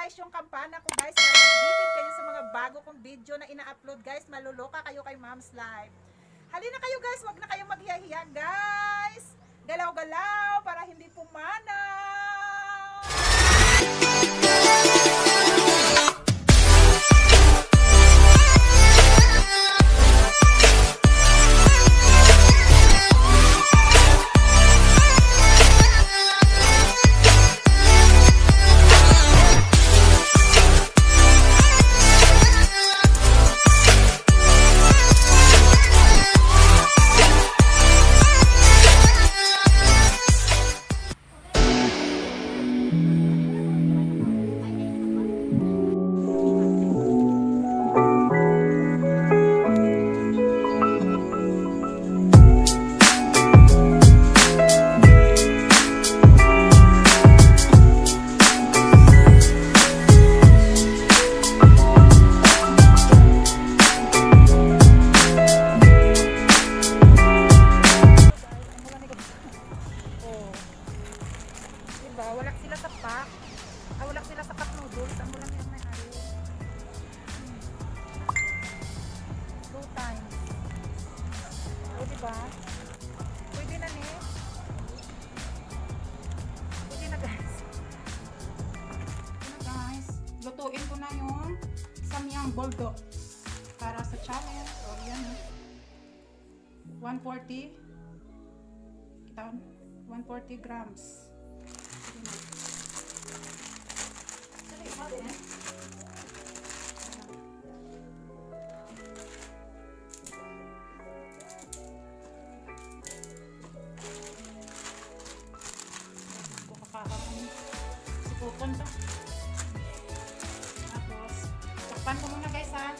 guys yung kampana ko guys para updated kayo sa mga bago kong video na ina-upload guys. Maluloka kayo kay Mom's Life. Halina kayo guys, wag na kayong maghiya-hiya guys. Galaw-galaw para hindi pumanaw. Wala sila sa cup noodles. Ang ulam yung may hari. 2 times. O diba? Pwede na ni. Pwede na guys. Pwede na guys. Lutuin ko na yung samyang bulldog. Para sa challenge. O yan. 140. Kita 140 grams. Sipupon to. Tapos, takpan ko muna guys ha.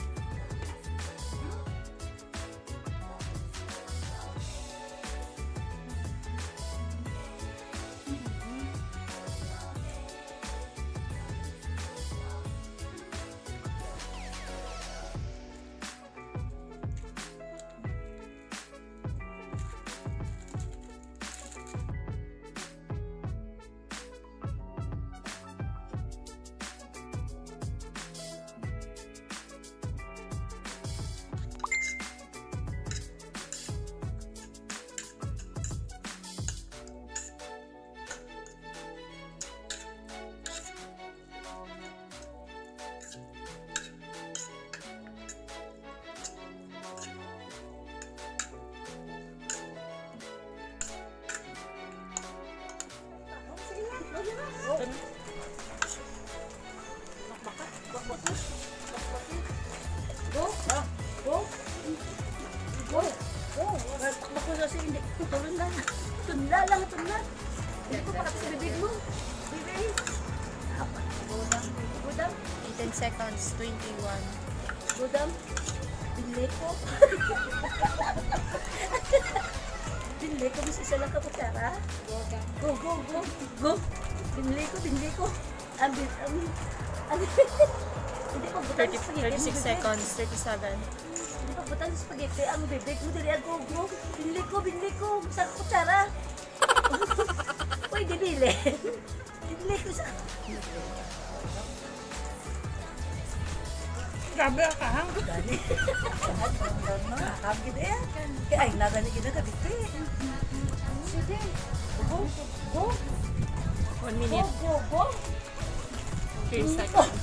Tunla. Hindi ko pakati sa bibig mo. Bibig. Budam. 10 seconds, 21. Budam. Binli ko. Binli ko. Mas isa lang ka kutsara. Go. Binli ko. Hindi pa butang sa spaghetti. 36 seconds, 37. Hindi pa butang sa spaghetti. Ang bibig mo dili go. Binli ko. Sa kutsara. Uy, dibili. Binli ko sa... Grabe ka hang. Dali. Nakakam kita yan. Kaya ay, nadali kita ka dito eh. Sige. Go. 1 minute. Go. 3 seconds.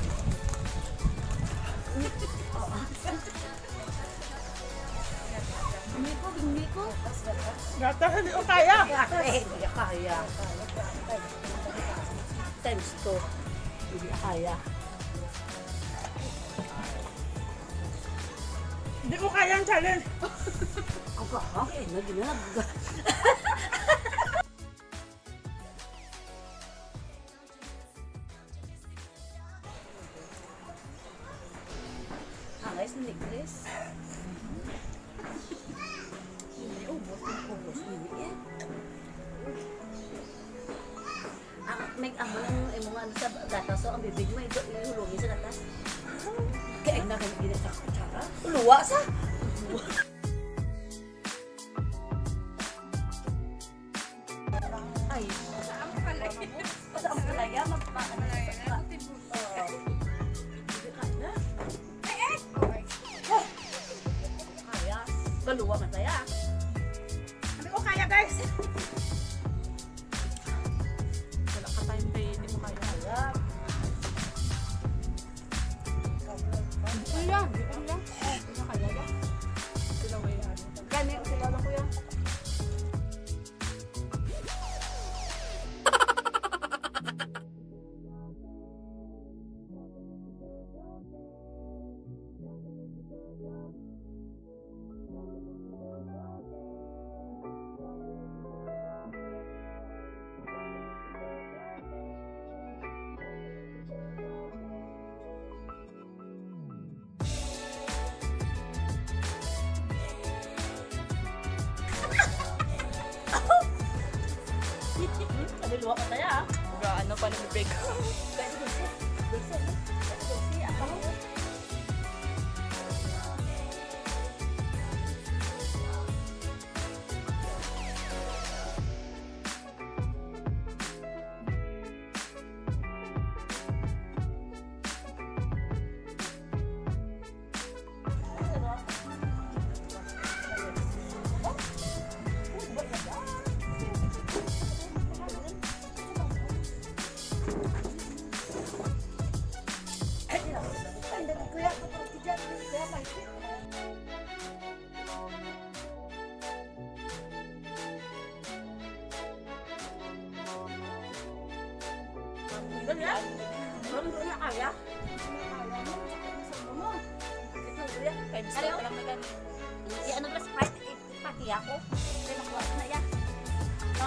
Binli ko. Gata, hindi ko kaya. Hindi kaya. Times 2. Hindi kaya. Hindi ko kaya ang challenge. Okay, naginag. Guys, necklace. Ubos ini eh. Ang mga sa gatas so ang bibig mo ito ihulungin sa gatas. Kaya na kan gina sa kutsara. Luwa sa. Ay, sa ang palaya. Sa ang palaya magpaano. Maluwa man saya. Hindi ko kaya guys. Wala ka time kay hindi mo kaya. Hindi ko lang. Hindi ko lang. Hindi ko kaya yan. Sila way Gani ko sila lang kuya. Sabi luwa ka tayo ah. Ano pa ng big. Kaya dulce. Dulce. Dulce. Apa mo? Doon ya? Doon na kaya? Time slot lang na gani. Ano ba Sprite? Pati ako. Kaya nakuha ko na yan. No?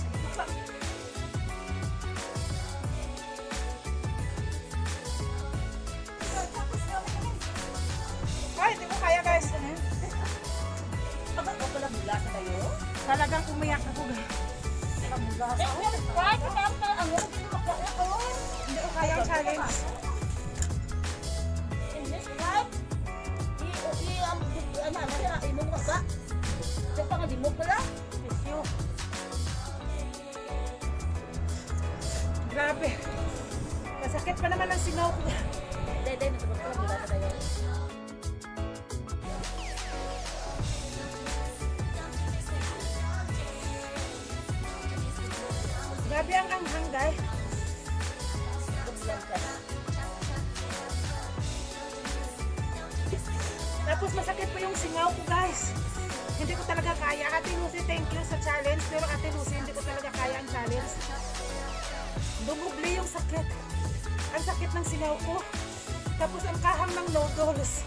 Ay, hindi ko kaya guys. Pagkat ko pala mula sa kayo? Talagang umiyak ako guys. Mula sa ako. Sprite? Kaya pala ang mga pinamakuha ko. Hindi ko kaya ang challenge. Hindi Sprite? Ano na, inom ka ba? Kaya pa nga di mo pala. Pisyo. Grabe. Kasakit pa naman ang singaw ko. Dede, natapos ko lang mula sa kayo. Grabe ang anghang guys. Tapos masakit pa yung singaw ko guys. Hindi ko talaga kaya. Ate Lucy, thank you sa challenge. Pero Ate Lucy, hindi ko talaga kaya ang challenge. Dumubli yung sakit. Ang sakit ng singaw ko. Tapos ang kahang ng noodles.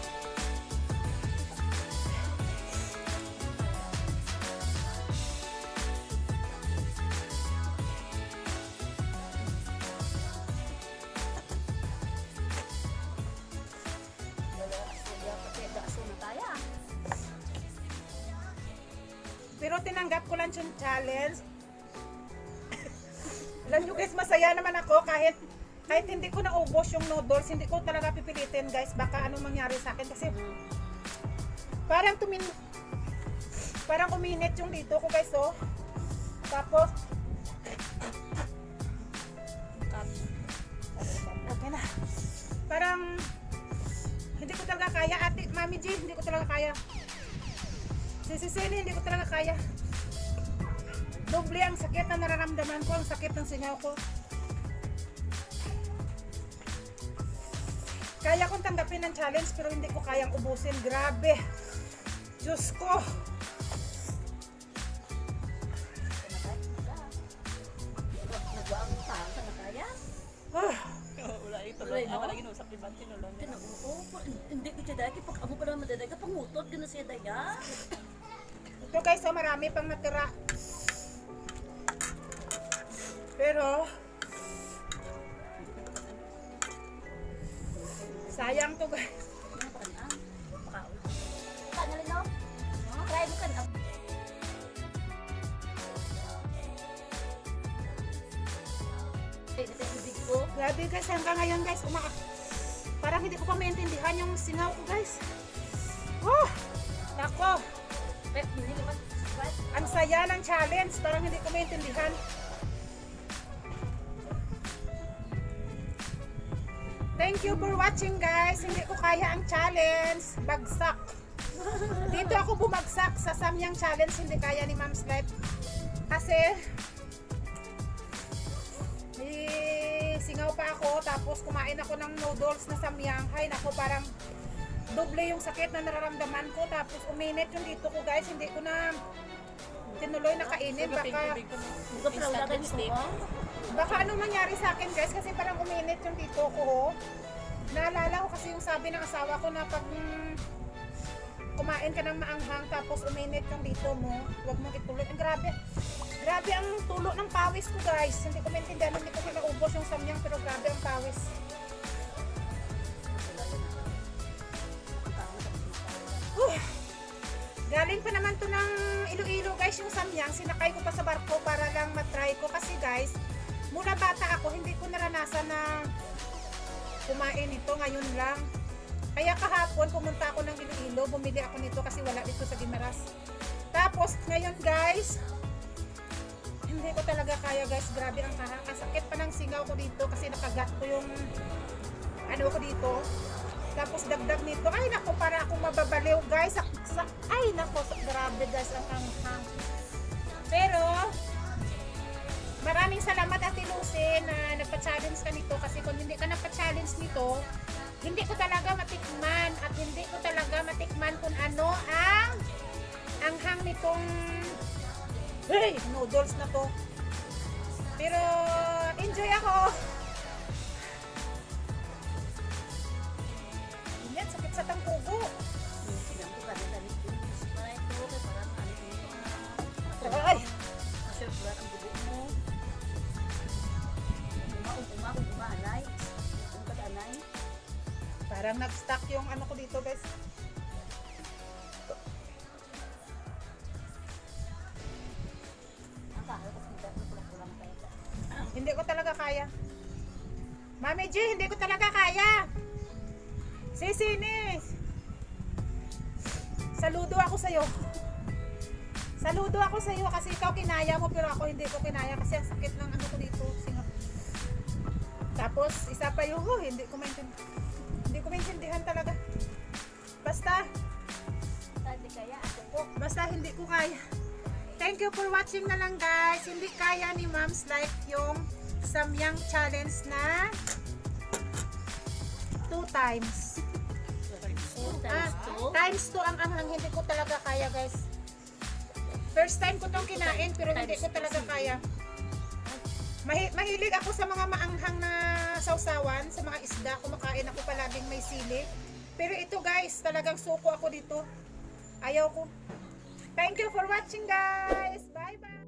Pero tinanggap ko lang yung challenge. Alam nyo guys, masaya naman ako kahit hindi ko naubos yung noodles, hindi ko talaga pipilitin guys, baka anong mangyari sa akin kasi parang uminit yung dito ko guys oh. Tapos okay na. Parang hindi ko talaga kaya, Ate Mami G, hindi ko talaga kaya. Si Sisini, hindi ko talaga kaya. Doble ang sakit na nararamdaman ko, ang sakit ng singaw ko. Kaya kong tanggapin ng challenge pero hindi ko kayang ubusin. Grabe. Diyos ko. Nagwaang tao sa nakaya? Wala ito. Wala, no? Wala ginusap ni Bantin. Hindi ko siya dahil pag amo pa naman dahil pangutot ka na siya dahil. Ito guys, so marami pang natira. Pero sayang to guys. Try mo ka na. Grabe guys, hanggang ngayon guys, parang hindi ko pa maintindihan yung singaw ko guys. Oh, nako. Ang saya ng challenge, parang hindi ko maintindihan. Thank you for watching guys. Hindi ko kaya ang challenge. Bagsak. Dito ako bumagsak sa Samyang Challenge, hindi kaya ni Mom's Life. Kasi singaw pa ako, tapos kumain ako ng noodles na Samyang. Hay nako, parang doble yung sakit na nararamdaman ko. Tapos uminit yung dito ko guys, hindi ko na tinuloy na kainin. Baka ano mangyari sa akin guys, kasi parang uminit yung dito ko. Naalala ko kasi yung sabi ng asawa ko na pag kumain ka ng maanghang tapos uminit yung dito mo, huwag mong ituloy. Grabe ang tulo ng pawis ko guys. Hindi ko maintindihan, hindi ko naubos yung Samyang, pero grabe ang pawis. Galing pa naman to ng Iloilo guys yung Samyang. Sinakay ko pa sa barko para lang matry ko. Kasi guys, mula bata ako, hindi ko naranasan na kumain ito. Ngayon lang. Kaya kahapon, pumunta ako ng Iloilo. Bumili ako nito kasi wala dito sa Guimaras. Tapos, ngayon guys, hindi ko talaga kaya guys. Grabe ang kasakit pa ng singaw ko dito kasi nakagat ko yung ano ko dito. Tapos dagdag nito, ay nako, para akong mababaliw guys. Ay nako, grabe guys ang anghang. Pero maraming salamat Ate Lucy na nagpa-challenge ka nito, kasi kung hindi ka nagpa-challenge nito, hindi ko talaga matikman at hindi ko talaga matikman kung ano ang anghang nitong noodles na to. Pero enjoy ako. Sakit sa tangkugo. Ay! Parang nag-stuck yung ano ko dito guys. Hindi ko talaga kaya. Mami G, hindi ko talaga kaya. Sisinis! Saludo ako sa'yo. Saludo ako sa'yo kasi ikaw kinaya mo, pero ako hindi ko kinaya kasi ang sakit ng ano ko dito. Tapos, isa pa yung, hindi ko maintindihan talaga. Basta hindi ko kaya. Thank you for watching na lang guys. Hindi kaya ni Mom's Life yung Samyang Challenge na 2 times. Times 2 ang anghang, hindi ko talaga kaya guys. First time ko tong kinain pero hindi ko talaga kaya. Mahilig ako sa mga maanghang na sausawan, sa mga isda, kumakain ako palaging may sili. Pero ito guys, talagang suko ako dito. Ayaw ko. Thank you for watching guys. Bye bye.